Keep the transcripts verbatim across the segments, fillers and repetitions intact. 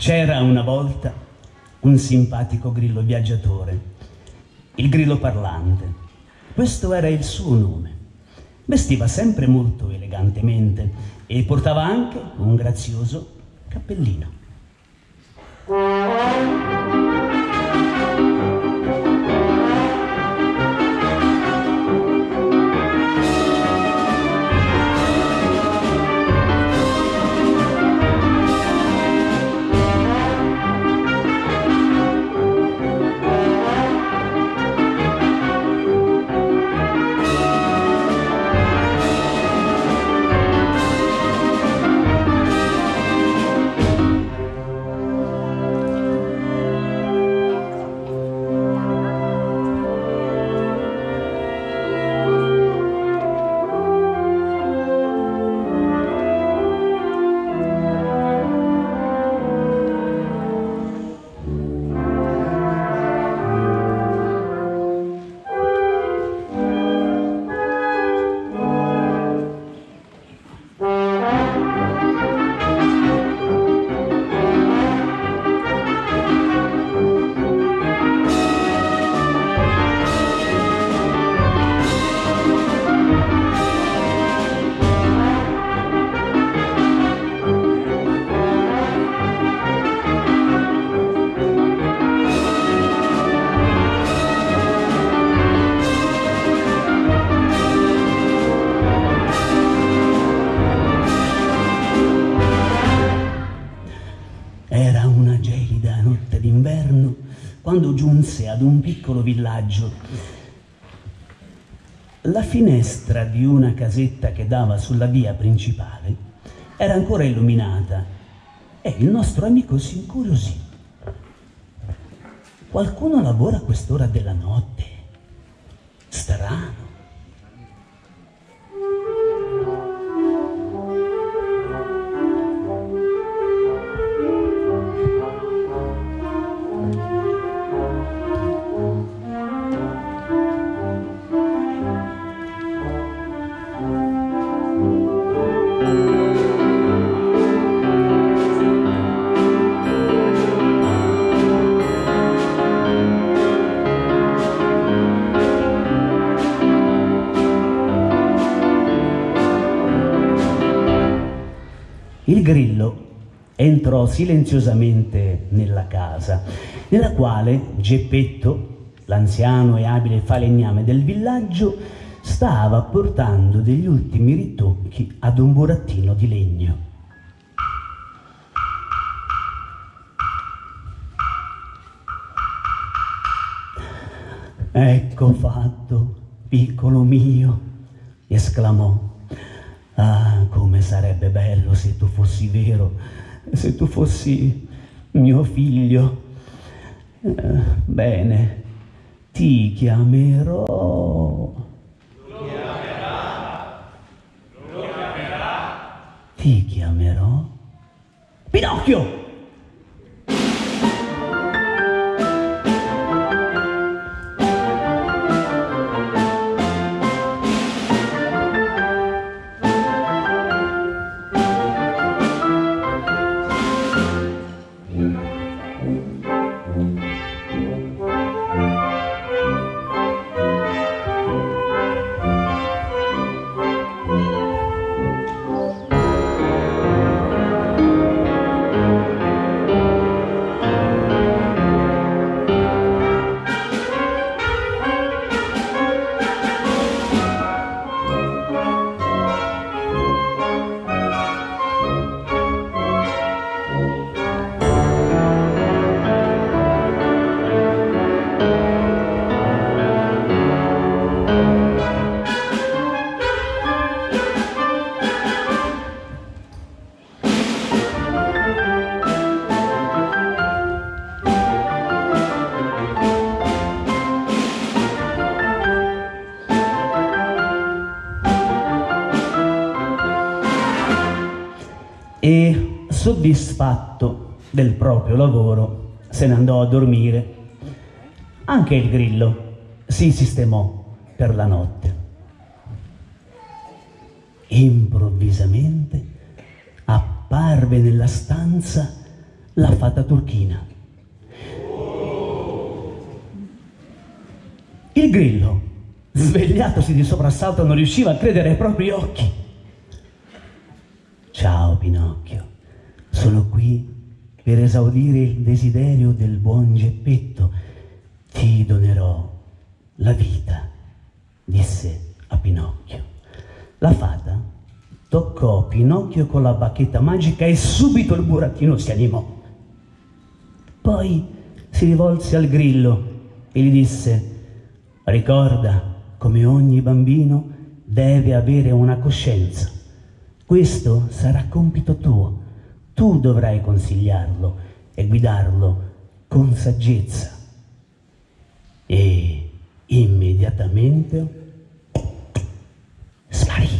C'era una volta un simpatico grillo viaggiatore, il grillo parlante. Questo era il suo nome. Vestiva sempre molto elegantemente e portava anche un grazioso cappellino. Quando giunse ad un piccolo villaggio, la finestra di una casetta che dava sulla via principale era ancora illuminata e il nostro amico si incuriosì. Qualcuno lavora a quest'ora della notte? Strano. Il grillo entrò silenziosamente nella casa, nella quale Geppetto, l'anziano e abile falegname del villaggio, stava portando degli ultimi ritocchi ad un burattino di legno. «Ecco fatto, piccolo mio», esclamò. «Ah, come sarebbe bello se tu fossi vero, se tu fossi mio figlio. Eh, bene, ti chiamerò...» Lo chiamerà, lo chiamerà. «Ti chiamerò Pinocchio!» E, soddisfatto del proprio lavoro, se ne andò a dormire. Anche il grillo si sistemò per la notte. Improvvisamente apparve nella stanza la fata turchina. Il grillo, svegliatosi di soprassalto, non riusciva a credere ai propri occhi. Ciao Pinocchio, sono qui per esaudire il desiderio del buon Geppetto. Ti donerò la vita, disse a Pinocchio. La fata toccò Pinocchio con la bacchetta magica e subito il burattino si animò. Poi si rivolse al grillo e gli disse: ricorda, come ogni bambino deve avere una coscienza. Questo sarà compito tuo. Tu dovrai consigliarlo e guidarlo con saggezza. E immediatamente sparì.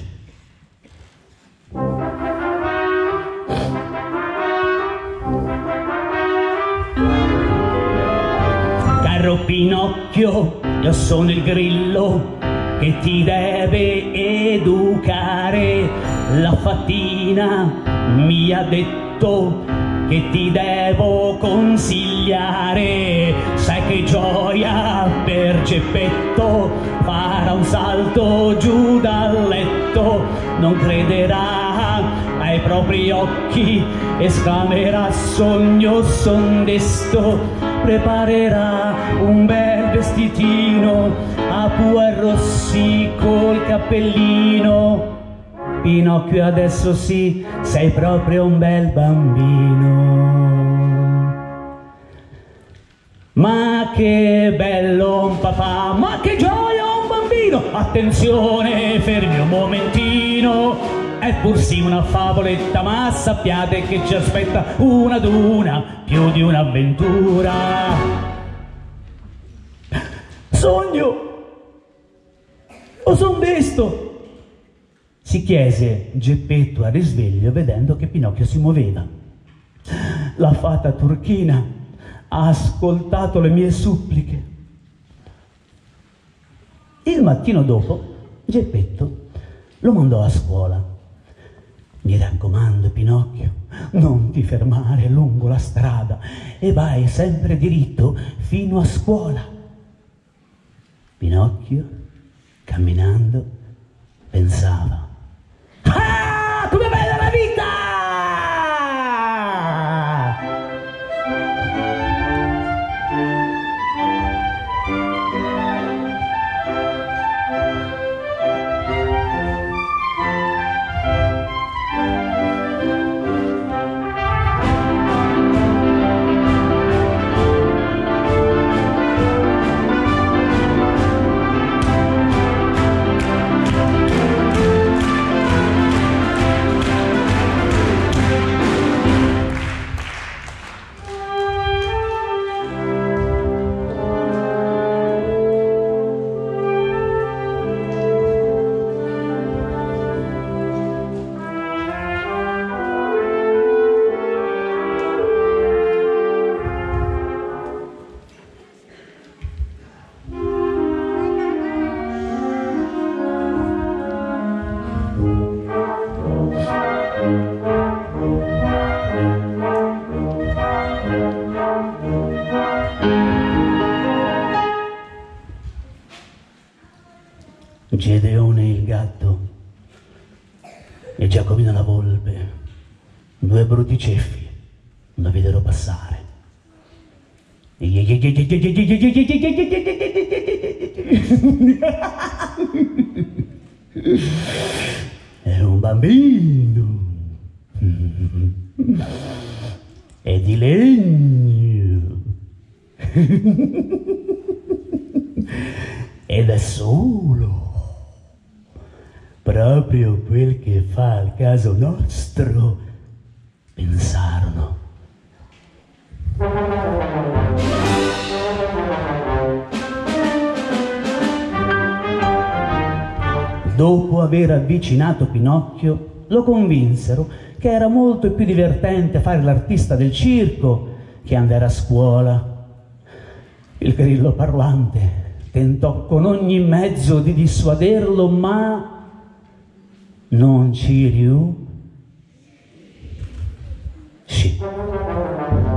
Caro Pinocchio, io sono il grillo che ti deve educare. La fatina mi ha detto che ti devo consigliare. Sai che gioia per Geppetto, farà un salto giù dal letto. Non crederà ai propri occhi, esclamerà sogno son desto. Preparerà un bel vestitino a pu arrossi col cappellino. Pinocchio, adesso sì, sei proprio un bel bambino. Ma che bello un papà, ma che gioia un bambino. Attenzione, fermi un momentino. È pur sì una favoletta, ma sappiate che ci aspetta una ad una più di un'avventura. Sogno o son desto? Si chiese Geppetto a risveglio, vedendo che Pinocchio si muoveva. La fata turchina ha ascoltato le mie suppliche. Il mattino dopo Geppetto lo mandò a scuola. Mi raccomando, Pinocchio, non ti fermare lungo la strada e vai sempre diritto fino a scuola. Pinocchio, camminando, pensava: ah, come bella la vita! Gedeone il gatto e Giacomino la volpe, due brutti ceffi, la videro passare. Era un bambino e di legno ed è solo, proprio quel che fa al caso nostro, pensarono. Dopo aver avvicinato Pinocchio, lo convinsero che era molto più divertente fare l'artista del circo che andare a scuola. Il grillo parlante tentò con ogni mezzo di dissuaderlo, ma non ci riuscì.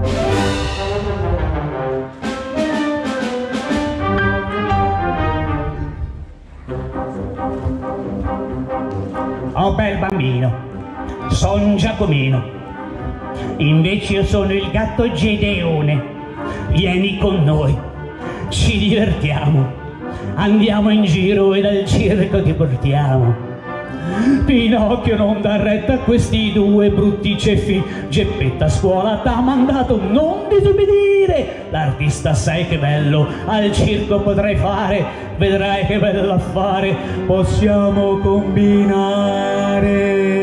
Giacomino, son Giacomino, invece io sono il gatto Gedeone, vieni con noi, ci divertiamo, andiamo in giro e dal circo ti portiamo. Pinocchio non dà retta a questi due brutti ceffi, Geppetta a scuola t'ha mandato, non disubbidire, l'artista sai che bello, al circo potrai fare, vedrai che bello affare, possiamo combinare.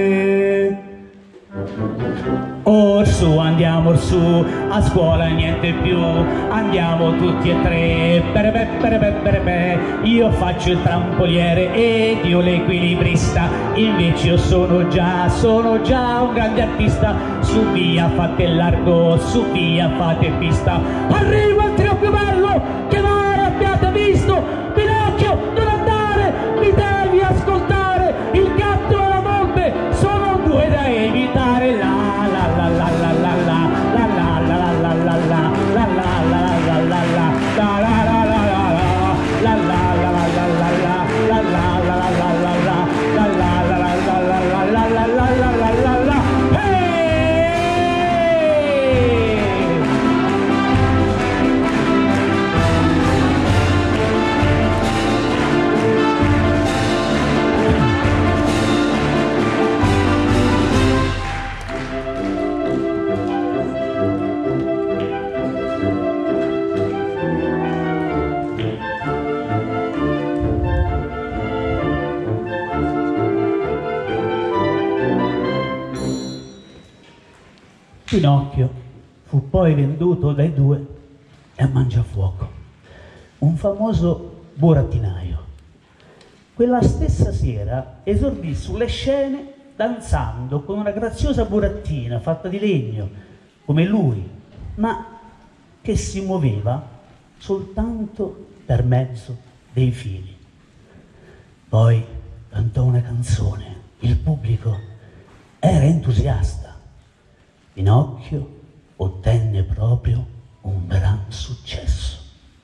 Orsù, andiamo orsù, a scuola niente più, andiamo tutti e tre, perebe, perebe, perebe. Io faccio il trampoliere ed io l'equilibrista, invece io sono già, sono già un grande artista, su via fate largo, su via fate pista, arrivo al trio più bello che mai abbiate visto, Pinocchio non andare, mi devi ascoltare, il gatto e la volpe sono due da evitare, la la la la la la la la la la la la la la Pinocchio fu poi venduto dai due a Mangiafuoco, un famoso burattinaio. Quella stessa sera esordì sulle scene danzando con una graziosa burattina fatta di legno, come lui, ma che si muoveva soltanto per mezzo dei fili. Poi cantò una canzone, il pubblico era entusiasta. Pinocchio ottenne proprio un gran successo.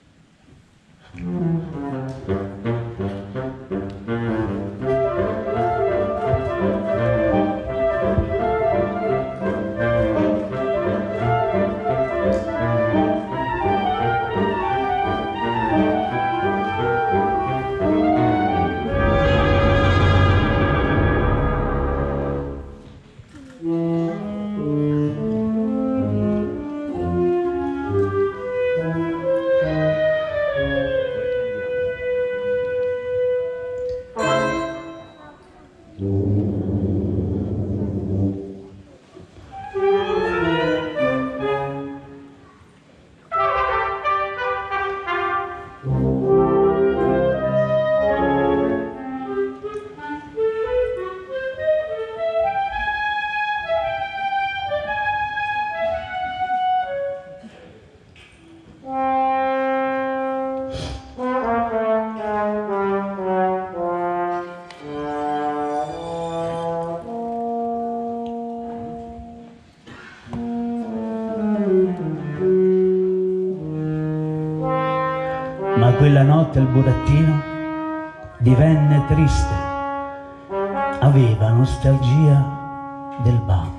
Ma quella notte il burattino divenne triste, aveva nostalgia del babbo.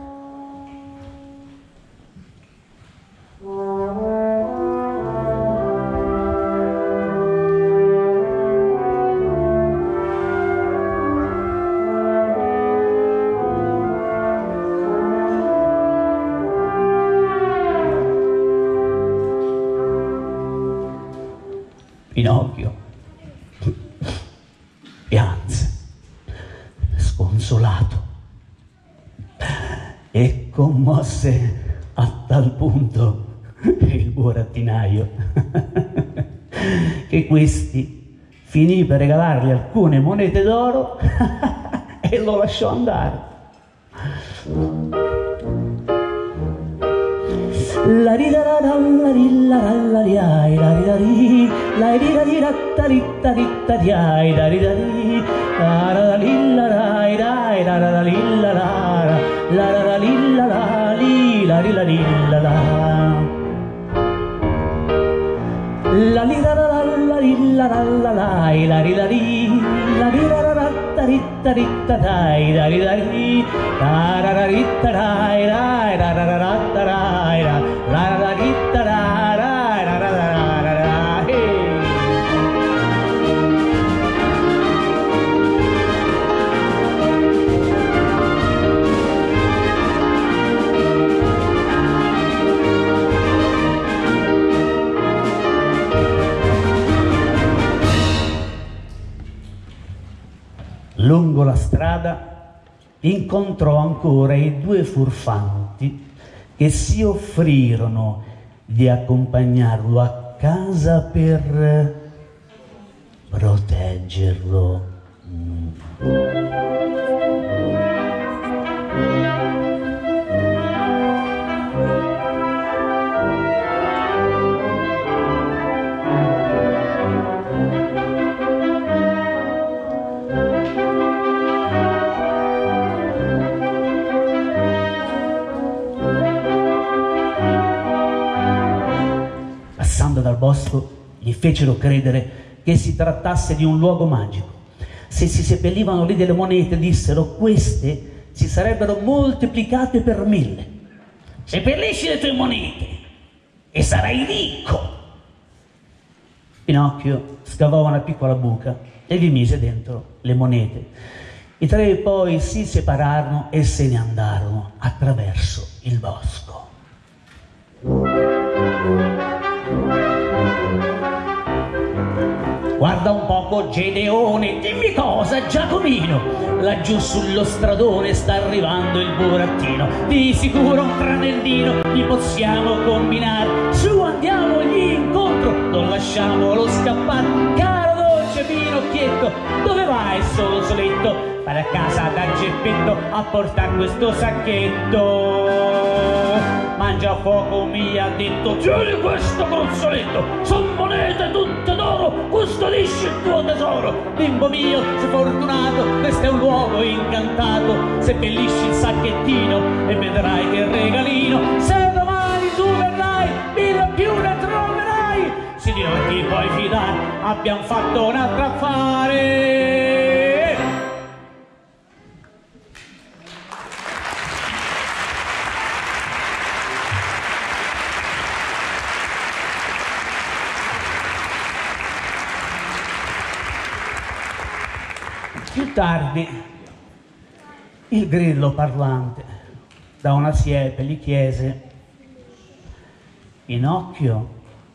Pinocchio pianse, sconsolato, e commosse a tal punto il burattinaio che questi finì per regalargli alcune monete d'oro e lo lasciò andare. La rida la la la la la la la ri la rida di la ta ri ta ri ta di ai la rida ri la la li la la la la la li la la la la li la la li la ri la li la la la li la la la li la la la la la ri la ri la ri la la ta ri ritta ritta dai dai dai tarararitta dai dai tarararatta dai la ritta dai dai tarararatta dai. Lungo la strada incontrò ancora i due furfanti che si offrirono di accompagnarlo a casa per proteggerlo. Mm. Dal bosco gli fecero credere che si trattasse di un luogo magico. Se si seppellivano lì delle monete, dissero, queste si sarebbero moltiplicate per mille. Seppellisci le tue monete e sarai ricco. Pinocchio scavò una piccola buca e vi mise dentro le monete. I tre poi si separarono e se ne andarono attraverso il bosco. Guarda un poco Gedeone, dimmi cosa Giacomino, laggiù sullo stradone sta arrivando il burattino, di sicuro un tranellino gli possiamo combinare, su andiamogli incontro, non lasciamolo scappare, caro dolce Pinocchietto, dove vai solo soletto? Vai a casa da Geppetto a portare questo sacchetto. Mangia a fuoco mi ha detto, tieni questo gruzzoletto, son monete tutte d'oro, custodisci il tuo tesoro. Bimbo mio, sei fortunato, questo è un luogo incantato, seppellisci il sacchettino e vedrai che regalino, se domani tu verrai, mille più ne troverai, se di noi ti puoi fidare, abbiamo fatto un altro affare. Più tardi il grillo parlante da una siepe gli chiese, Pinocchio,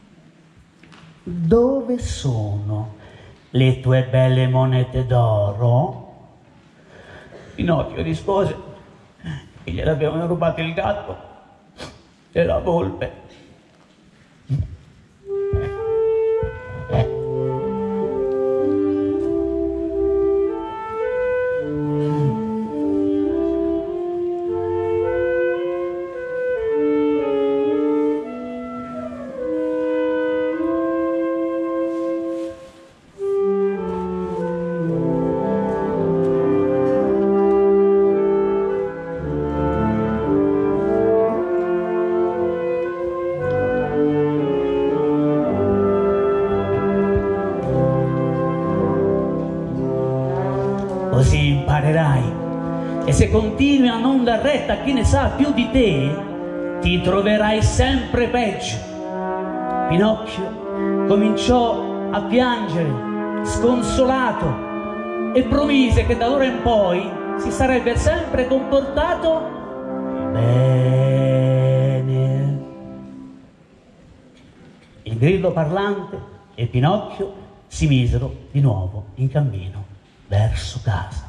dove sono le tue belle monete d'oro? Pinocchio rispose che gliel'avevano rubato il gatto e la volpe. Così imparerai, e se continui a non dar retta a chi ne sa più di te, ti troverai sempre peggio. Pinocchio cominciò a piangere, sconsolato, e promise che da ora in poi si sarebbe sempre comportato bene. Il grillo parlante e Pinocchio si misero di nuovo in cammino verso casa.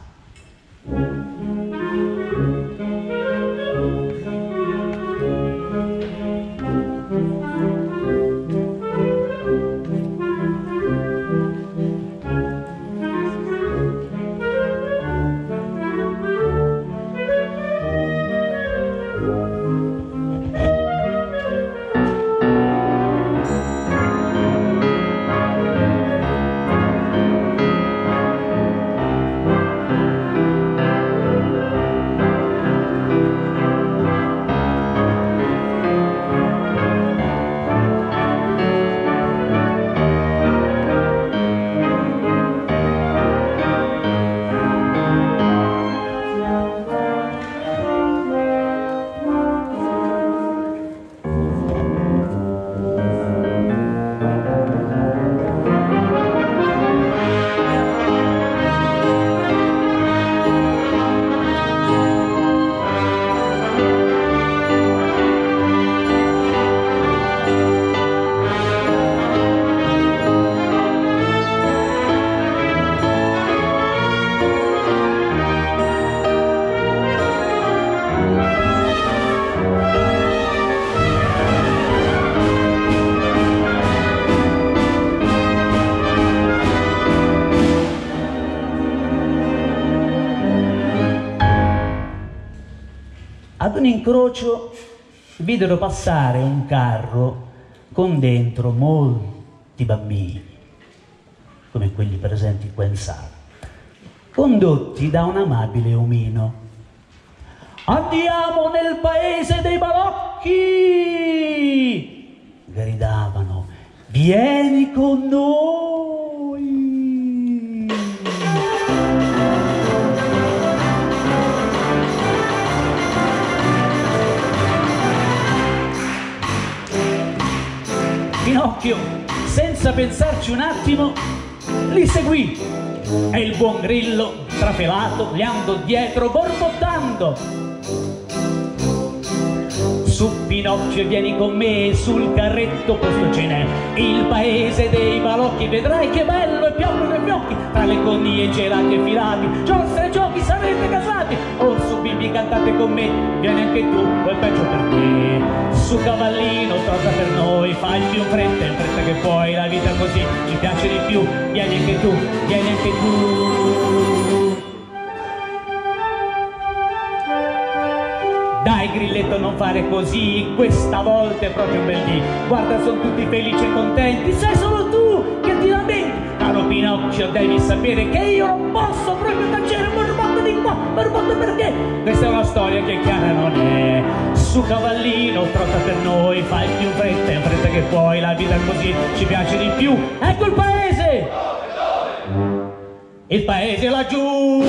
Ad un incrocio videro passare un carro con dentro molti bambini, come quelli presenti qua in sala, condotti da un amabile omino. «Andiamo nel paese dei balocchi!» gridavano. «Vieni con noi!» Pinocchio, senza pensarci un attimo, li seguì e il buon Grillo, trafelato, gli andò dietro borbottando. «Su Pinocchio, vieni con me, sul carretto posto ce n'è, il paese dei balocchi, vedrai che bello e piombo gli occhi, tra le coniglie gelati e filati, giostre e giochi sarete casati, oh su bimbi cantate con me, vieni anche tu, o è peggio per te, su cavallino trotta per noi, fai più fretta in fretta che poi, la vita così ci piace di più, vieni anche tu, vieni anche tu». «Dai Grilletto, non fare così, questa volta è proprio un bel dì, guarda sono tutti felici e contenti, sei solo tu che ti lamenti, caro Pinocchio devi sapere che io non posso proprio tacere, borbotto di qua, borbotto perché, questa è una storia che chiara non è, su cavallino trotta per noi, fai più fretta in fretta che puoi, la vita così ci piace di più, ecco il paese, il paese laggiù».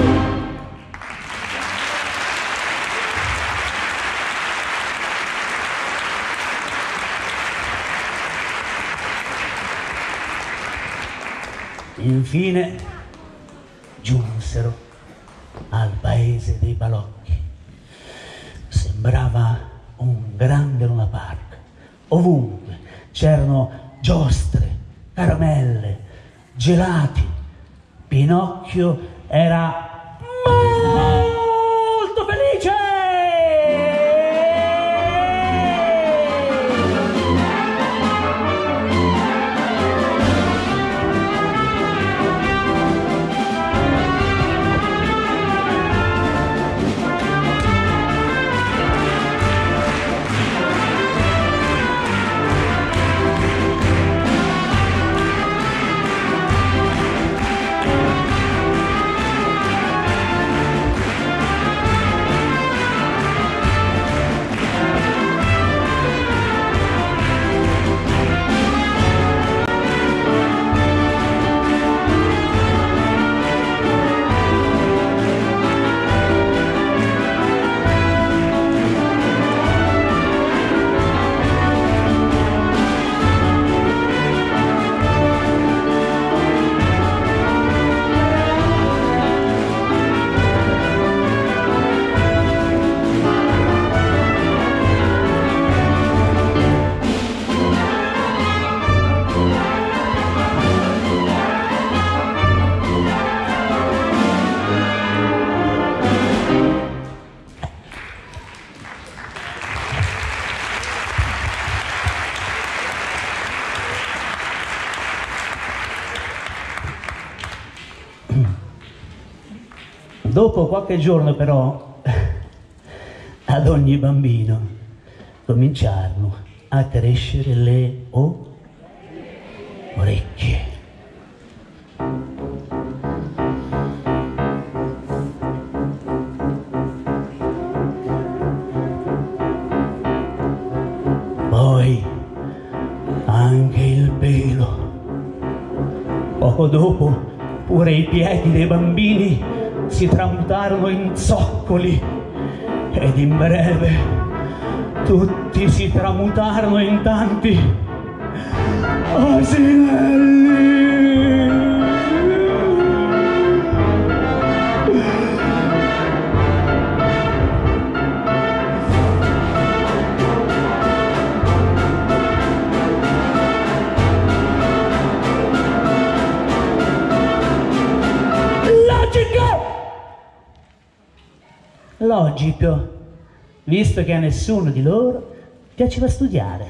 Infine giunsero al paese dei balocchi. Sembrava un grande Luna Park. Ovunque c'erano giostre, caramelle, gelati. Pinocchio era molto felice! Dopo qualche giorno però ad ogni bambino cominciarono a crescere le o- orecchie. Poi anche il pelo. Poco dopo pure i piedi dei bambini si tramutarono in zoccoli ed in breve tutti si tramutarono in tanti asinelli. Logico, visto che a nessuno di loro piaceva studiare.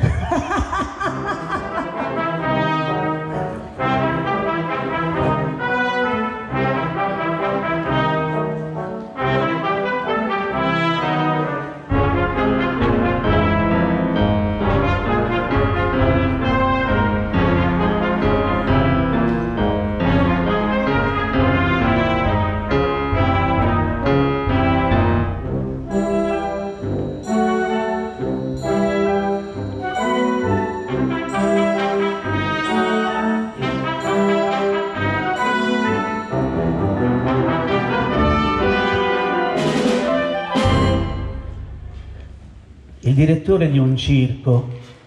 direttore di un circo,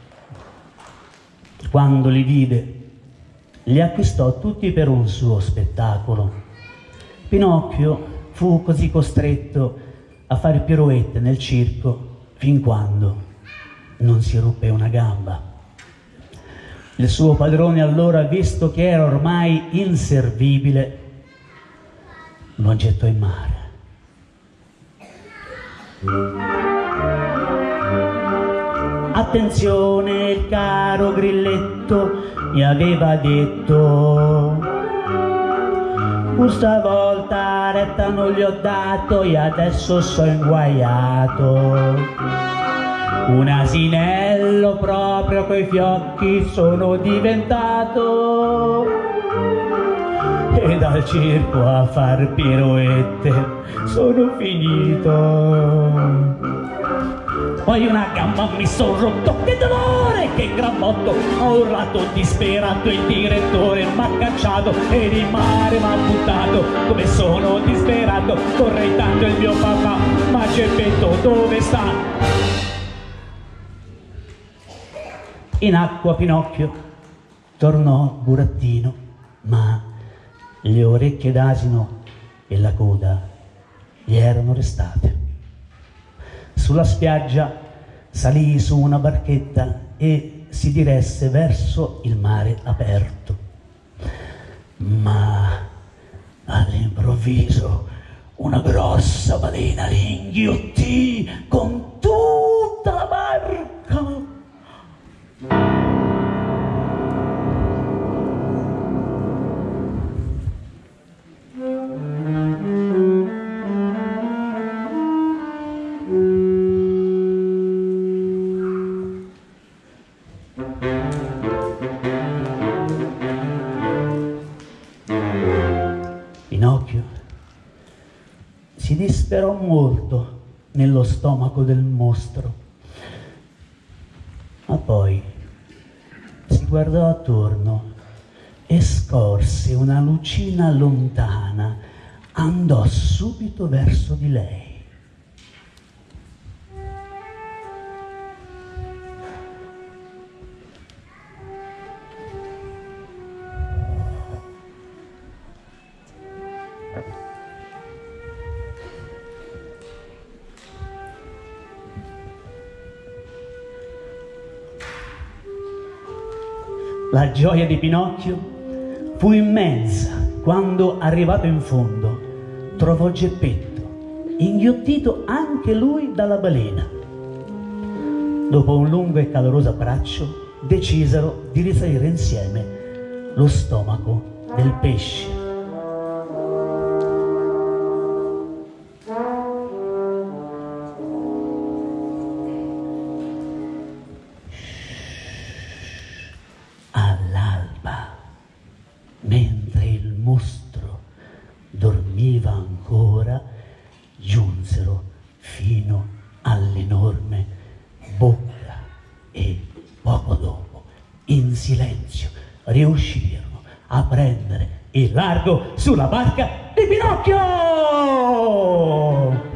quando li vide, li acquistò tutti per un suo spettacolo. Pinocchio fu così costretto a fare piroette nel circo fin quando non si ruppe una gamba. Il suo padrone allora, visto che era ormai inservibile, lo gettò in mare. Attenzione, il caro grilletto mi aveva detto, questa volta retta non gli ho dato e adesso sono inguaiato. Un asinello proprio coi fiocchi sono diventato, e dal circo a far piroette sono finito. Poi una gamba mi son rotto, che dolore, che gran botto, ho urlato disperato, il direttore m'ha cacciato ed in mare m'ha buttato. Come sono disperato, vorrei tanto il mio papà, ma Geppetto dove sta? In acqua Pinocchio tornò burattino, ma le orecchie d'asino e la coda gli erano restate. Sulla spiaggia salì su una barchetta e si diresse verso il mare aperto. Ma all'improvviso una grossa balena li inghiottì con tutta la barca. Pinocchio si disperò molto nello stomaco del mostro, ma poi si guardò attorno e scorse una lucina lontana, andò subito verso di lei. La gioia di Pinocchio fu immensa quando, arrivato in fondo, trovò Geppetto, inghiottito anche lui dalla balena. Dopo un lungo e caloroso abbraccio, decisero di risalire insieme lo stomaco del pesce. Mentre il mostro dormiva ancora, giunsero fino all'enorme bocca e poco dopo, in silenzio, riuscirono a prendere il largo sulla barca di Pinocchio!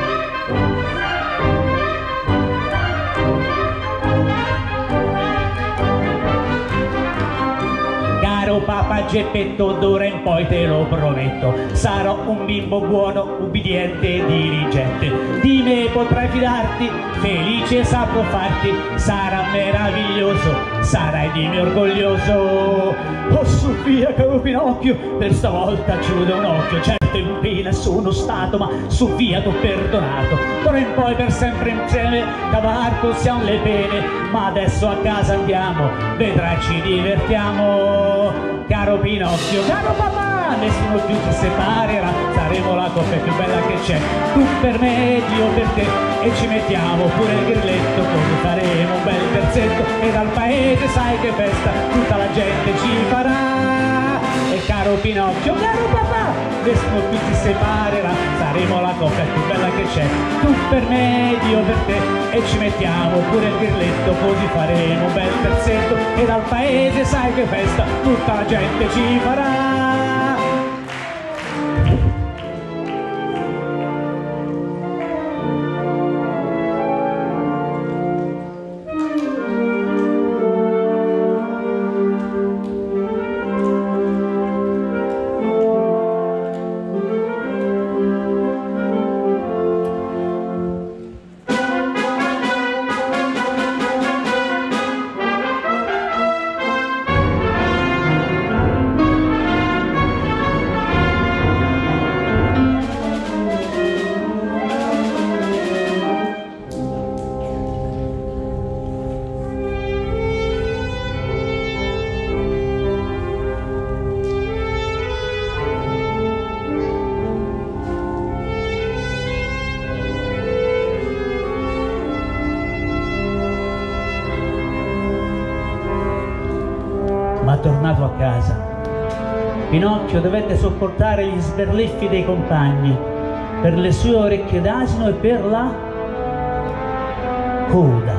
Caro papà Geppetto, d'ora in poi te lo prometto, sarò un bimbo buono, ubbidiente e diligente. Di me potrai fidarti, felice saprò farti, sarà meraviglioso, sarai di me orgoglioso. Oh Sofia, caro Pinocchio, per stavolta chiude un occhio, certo in pena sono stato, ma Sofia t'ho perdonato. D'ora in poi per sempre insieme cavar possiamo le pene, ma adesso a casa andiamo, vedrai ci divertiamo. Caro Pinocchio, caro papà, nessuno più ci separerà, saremo la coppia più bella che c'è, tu per me ed io per te, e ci mettiamo pure il grilletto, così faremo un bel terzetto, e dal paese sai che festa tutta la gente ci farà. E caro Pinocchio, caro papà, nessuno più ci separerà, saremo la coppia più bella che c'è, tu per me ed io per te, e ci mettiamo pure il grilletto, così faremo un bel terzetto, e dal paese sai che festa tutta la gente ci farà. Ma tornato a casa, Pinocchio dovette sopportare gli sberleffi dei compagni per le sue orecchie d'asino e per la coda.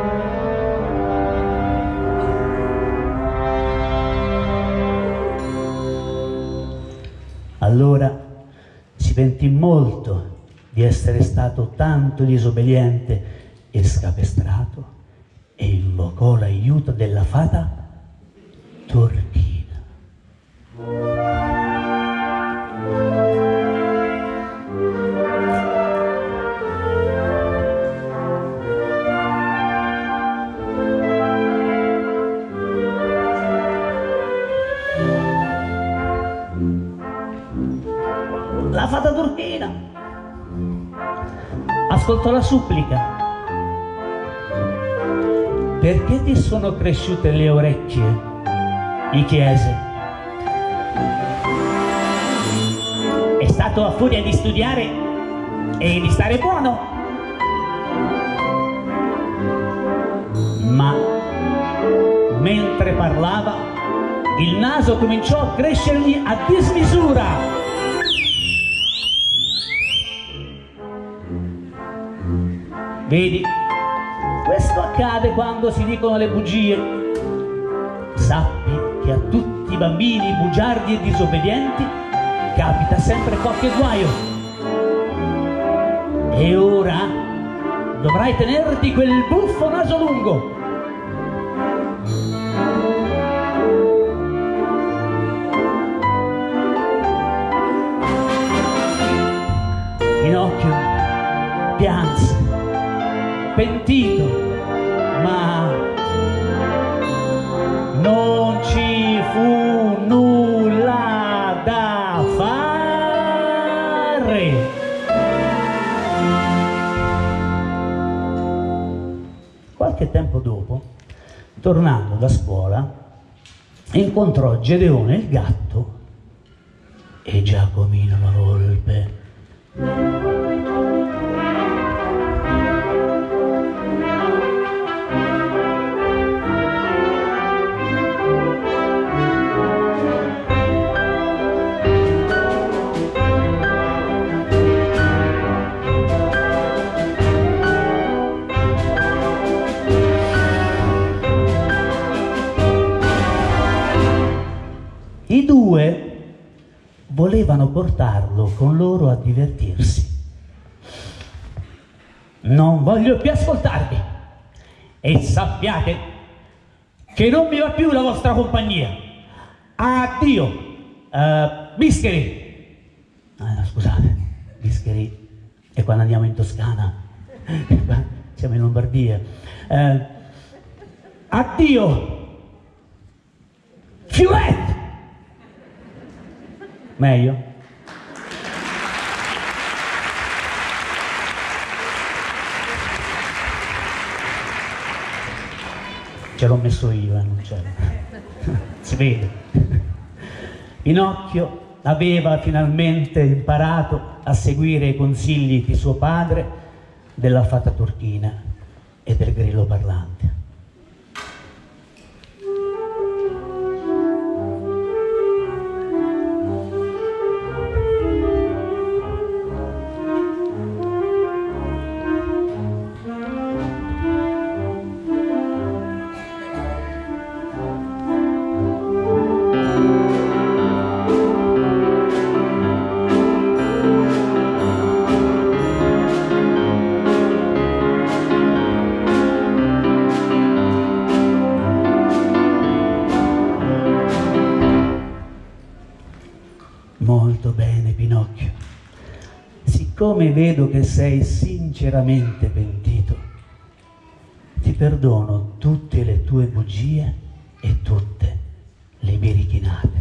Allora si pentì molto di essere stato tanto disobbediente e scapestrato e invocò l'aiuto della fata Turchina. La fata Turchina ascoltò la supplica. Perché ti sono cresciute le orecchie? Gli chiese. È stato a furia di studiare e di stare buono. Ma mentre parlava, il naso cominciò a crescergli a dismisura. Vedi, questo accade quando si dicono le bugie. Sappi che a tutti i bambini bugiardi e disobbedienti capita sempre qualche guaio. E ora dovrai tenerti quel buffo naso lungo. Pinocchio pianse, pentito, ma non ci fu nulla da fare. Qualche tempo dopo, tornando da scuola, incontrò Gedeone il gatto e Giacomino la volpe. I due volevano portarlo con loro a divertirsi. Non voglio più ascoltarvi e sappiate che non mi va più la vostra compagnia. Addio. Uh, Bischeri. Ah, no, scusate, Bischeri è quando andiamo in Toscana. Siamo in Lombardia. Uh, addio. Fiuretto. Meglio? Ce l'ho messo io, eh, non c'è. Si vede. Pinocchio aveva finalmente imparato a seguire i consigli di suo padre, della fata turchina e del grillo parlante. Molto bene, Pinocchio. Siccome vedo che sei sinceramente pentito, ti perdono tutte le tue bugie e tutte le birichinate.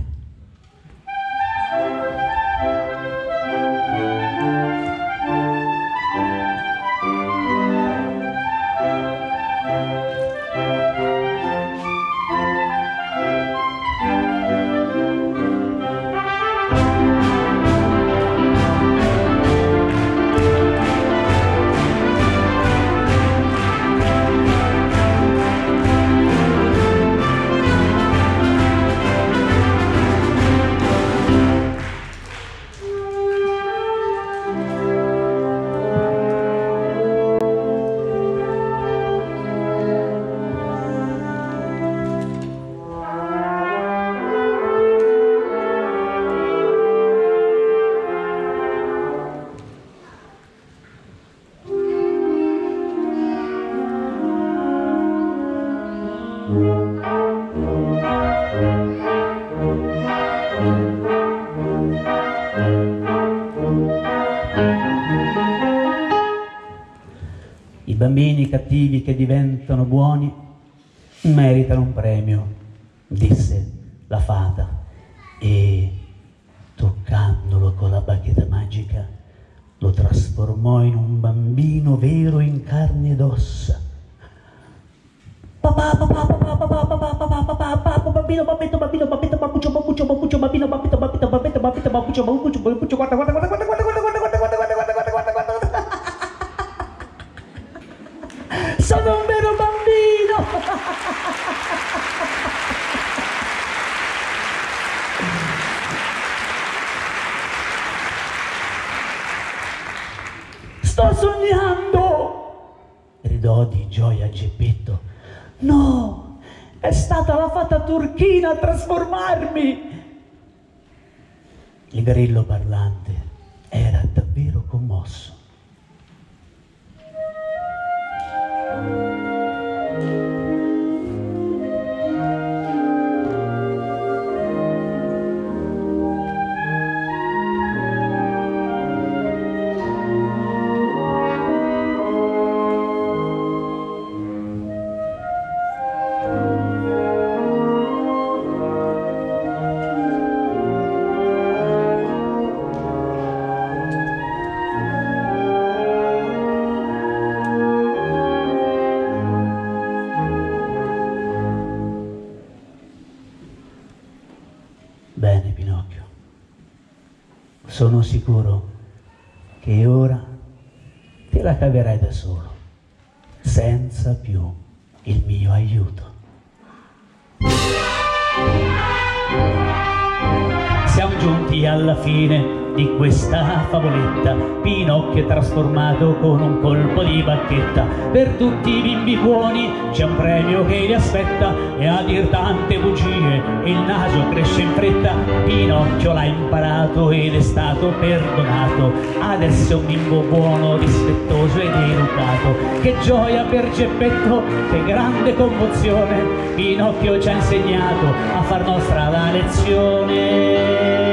I bambini cattivi che diventano buoni meritano un premio, disse la fata, e toccandolo con la bacchetta magica lo trasformò in un bambino vero in carne ed ossa. Papà, papà, papà, papà, papà, papà, papà, papà, bambino, bambino, bambino, bambino, babbuccio, babbuccio, babbuccio, bambino, bambino, bambino, bambino, bambino, babbuccio, babbuccio, babbuccio, guarda, guarda, guarda, guarda, guarda, guarda, guarda, guarda, guarda, guarda, guarda, guarda, guarda. Sono un vero bambino! Sto sognando! Gridò di gioia Geppetto. No, è stata la fata turchina a trasformarmi! Il grillo parlante era davvero commosso. Bene, Pinocchio, sono sicuro che ora te la caverai da solo, senza più il mio aiuto. Siamo giunti alla fine di questa favoletta. Pinocchio è trasformato con un colpo di bacchetta. Per tutti i bimbi buoni c'è un premio che li aspetta, e a dir tante bugie il naso cresce in fretta. Pinocchio l'ha imparato ed è stato perdonato, adesso è un bimbo buono, rispettoso ed educato. Che gioia per Geppetto, che grande commozione, Pinocchio ci ha insegnato a far nostra la lezione.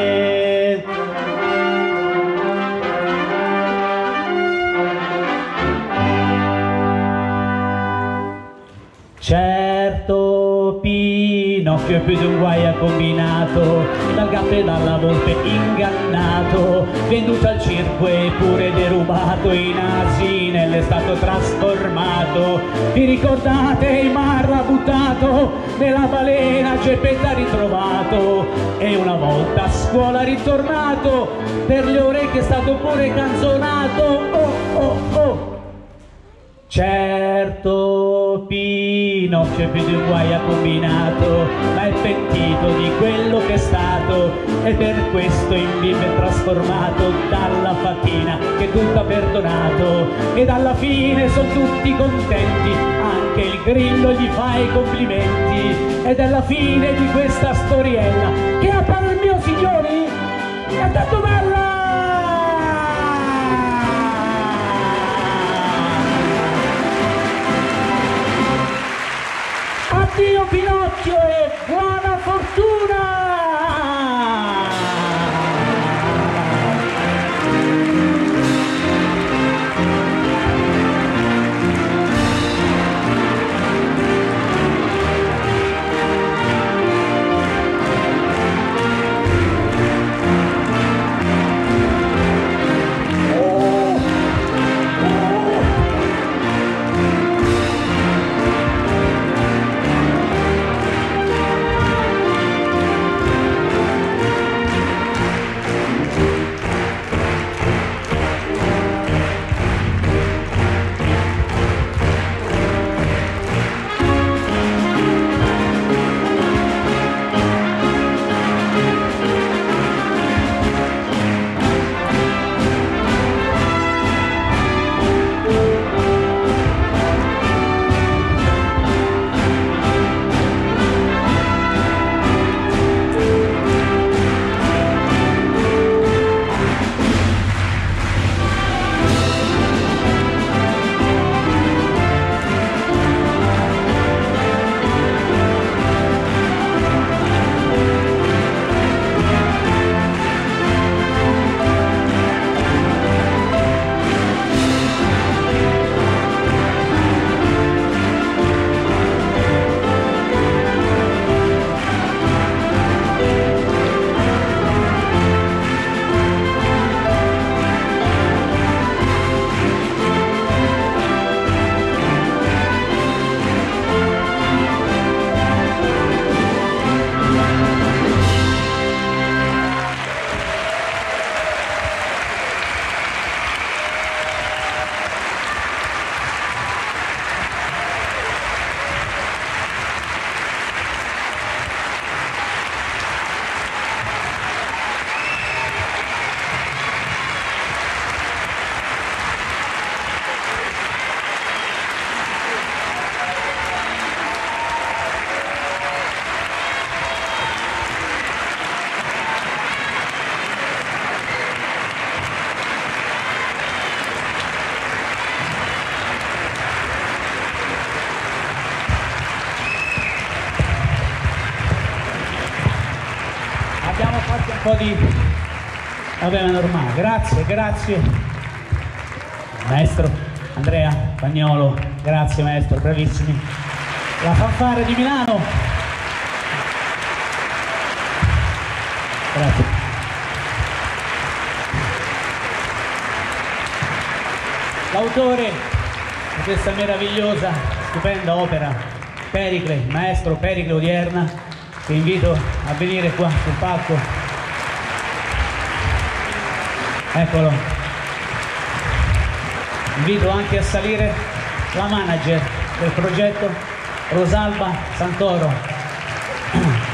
Certo, Pinocchio è più di un guai ha combinato, dal gatto e dalla volpe ingannato, venduto al circo e pure derubato, in asinello è stato trasformato. Vi ricordate il mar l'ha buttato, nella balena Geppetto ha ritrovato, e una volta a scuola ritornato, per le orecchie è stato pure canzonato. Oh oh oh! Certo, Pinocchio più di un guai ha combinato, ma è pentito di quello che è stato, e per questo in bimbo è trasformato. Dalla fatina che tutto ha perdonato, ed alla fine sono tutti contenti, anche il grillo gli fa i complimenti. Ed è la fine di questa storiella, che a parla il mio signori è tanto bella! Addio Pinocchio e buona fortuna! Fate un po' di... Vabbè, ma è normale. Grazie, grazie. Maestro Andrea Pagnolo, grazie maestro, bravissimi. La fanfara di Milano. Grazie. L'autore di questa meravigliosa, stupenda opera, Pericle, il maestro Pericle Odierna, che invito a venire qua sul palco. Eccolo. Invito anche a salire la manager del progetto, Rosalba Santoro.